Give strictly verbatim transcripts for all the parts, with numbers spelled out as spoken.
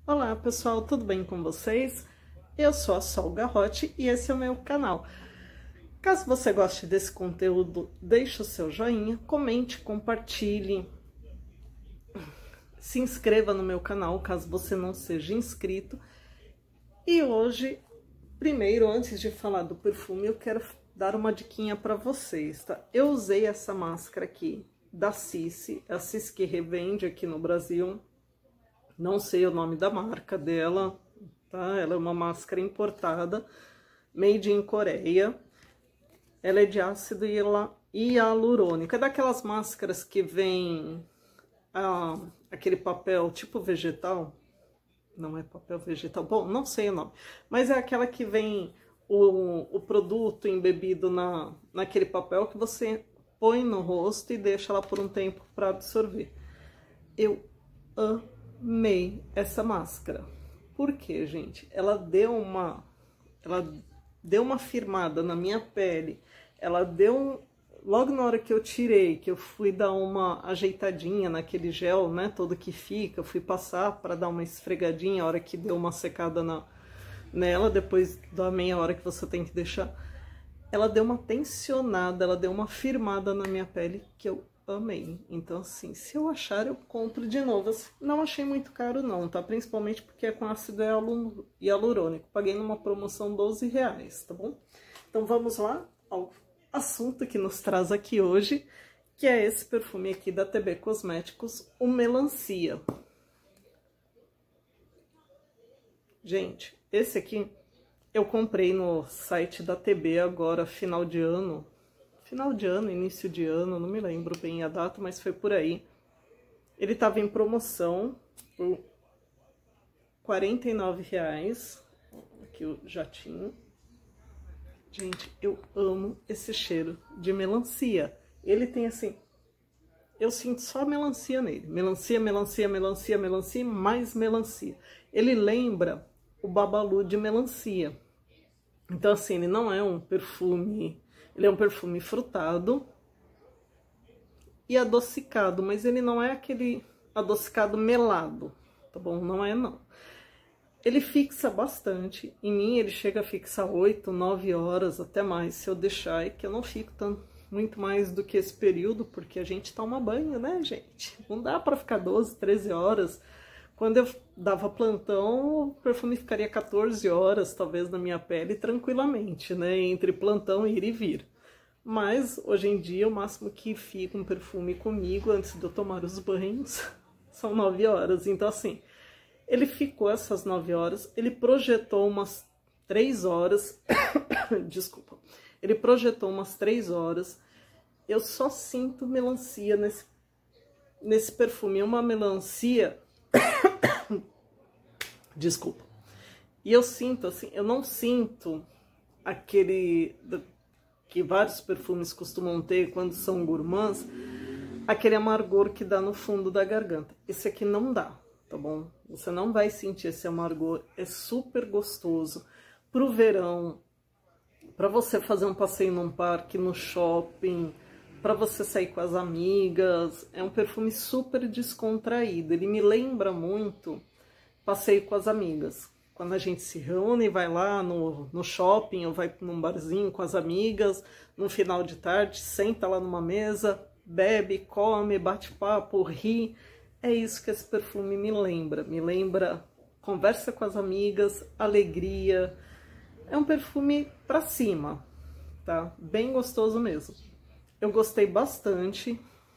Olá pessoal, tudo bem com vocês? Eu sou a Sol Garrote e esse é o meu canal. Caso você goste desse conteúdo, deixe o seu joinha, comente, compartilhe, se inscreva no meu canal caso você não seja inscrito. E hoje, primeiro, antes de falar do perfume, eu quero dar uma diquinha para vocês, tá? Eu usei essa máscara aqui da Cici, a Cici que revende aqui no Brasil. Não sei o nome da marca dela, tá? Ela é uma máscara importada, made in Coreia. Ela é de ácido hialurônico. É daquelas máscaras que vem ah, aquele papel tipo vegetal. Não é papel vegetal, bom, não sei o nome. Mas é aquela que vem o, o produto embebido na, naquele papel que você põe no rosto e deixa ela por um tempo para absorver. Eu amo. Amei essa máscara. Por quê, gente? Ela deu uma ela deu uma firmada na minha pele. Ela deu logo na hora que eu tirei, que eu fui dar uma ajeitadinha naquele gel, né, todo que fica, fui passar para dar uma esfregadinha a hora que deu uma secada na nela, depois da meia hora que você tem que deixar. Ela deu uma tensionada, ela deu uma firmada na minha pele que eu amei. Então, assim, se eu achar, eu compro de novo. Não achei muito caro não, tá? Principalmente porque é com ácido hialurônico. Paguei numa promoção doze reais, tá bom? Então, vamos lá ao assunto que nos traz aqui hoje, que é esse perfume aqui da T B Cosméticos, o Melancia. Gente, esse aqui eu comprei no site da T B agora, final de ano. Final de ano, início de ano, não me lembro bem a data, mas foi por aí. Ele tava em promoção por quarenta e nove reais. Aqui o jatinho. Gente, eu amo esse cheiro de melancia. Ele tem assim... Eu sinto só melancia nele. Melancia, melancia, melancia, melancia e mais melancia. Ele lembra o Babalu de melancia. Então, assim, ele não é um perfume... Ele é um perfume frutado e adocicado, mas ele não é aquele adocicado melado, tá bom? Não é, não. Ele fixa bastante. Em mim, ele chega a fixar oito, nove horas, até mais, se eu deixar. É que eu não fico tanto, muito mais do que esse período, porque a gente toma banho, né, gente? Não dá pra ficar doze, treze horas. Quando eu dava plantão, o perfume ficaria quatorze horas, talvez, na minha pele, tranquilamente, né? Entre plantão e ir e vir. Mas, hoje em dia, o máximo que fica um perfume comigo, antes de eu tomar os banhos, são nove horas. Então, assim, ele ficou essas nove horas, ele projetou umas três horas, desculpa, ele projetou umas três horas. Eu só sinto melancia nesse, nesse perfume, é uma melancia... Desculpa. E eu sinto, assim, eu não sinto aquele que vários perfumes costumam ter quando são gourmands, aquele amargor que dá no fundo da garganta. Esse aqui não dá, tá bom? Você não vai sentir esse amargor, é super gostoso pro verão, para você fazer um passeio num parque, no shopping, para você sair com as amigas. É um perfume super descontraído, ele me lembra muito passeio com as amigas. Quando a gente se reúne, vai lá no, no shopping ou vai num barzinho com as amigas, no final de tarde, senta lá numa mesa, bebe, come, bate papo, ri. É isso que esse perfume me lembra. Me lembra conversa com as amigas, alegria. É um perfume pra cima, tá? Bem gostoso mesmo. Eu gostei bastante.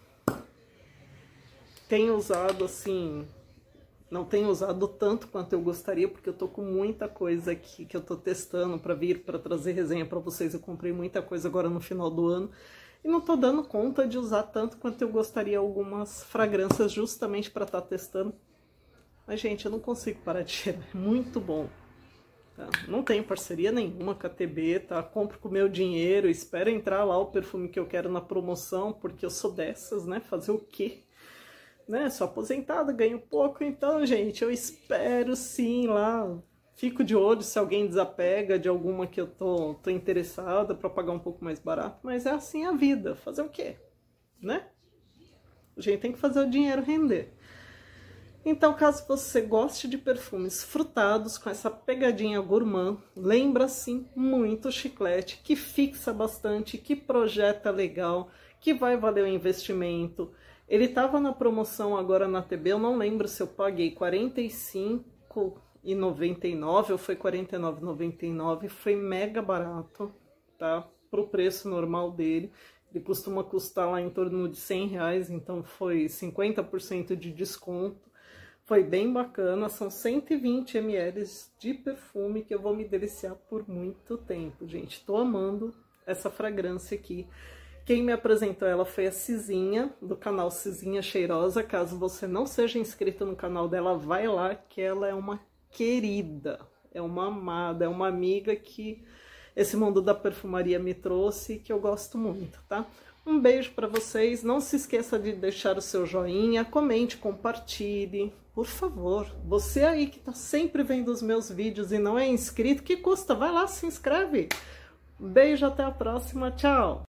Tenho usado, assim... Não tenho usado tanto quanto eu gostaria, porque eu tô com muita coisa aqui que eu tô testando para vir, para trazer resenha para vocês. Eu comprei muita coisa agora no final do ano e não tô dando conta de usar tanto quanto eu gostaria algumas fragrâncias justamente para estar testando. Mas, gente, eu não consigo parar de cheirar, é muito bom. Tá? Não tenho parceria nenhuma com a T B, tá? Compro com o meu dinheiro, espero entrar lá o perfume que eu quero na promoção, porque eu sou dessas, né? Fazer o quê? Né, sou aposentada, ganho pouco, então, gente, eu espero sim lá, fico de olho se alguém desapega de alguma que eu tô, tô interessada para pagar um pouco mais barato, mas é assim a vida, fazer o quê, né? A gente tem que fazer o dinheiro render. Então, caso você goste de perfumes frutados com essa pegadinha gourmand, lembra sim muito chiclete, que fixa bastante, que projeta legal, que vai valer o investimento. Ele estava na promoção agora na T B, eu não lembro se eu paguei quarenta e cinco reais e noventa e nove ou foi quarenta e nove reais e noventa e nove, foi mega barato, tá? Pro preço normal dele. Ele costuma custar lá em torno de cem reais, então foi cinquenta por cento de desconto. Foi bem bacana, são cento e vinte mililitros de perfume que eu vou me deliciar por muito tempo, gente. Tô amando essa fragrância aqui. Quem me apresentou ela foi a Cizinha, do canal Cizinha Cheirosa. Caso você não seja inscrito no canal dela, vai lá, que ela é uma querida, é uma amada, é uma amiga que esse mundo da perfumaria me trouxe e que eu gosto muito, tá? Um beijo para vocês, não se esqueça de deixar o seu joinha, comente, compartilhe, por favor. Você aí que tá sempre vendo os meus vídeos e não é inscrito, que custa? Vai lá, se inscreve. Beijo, até a próxima, tchau!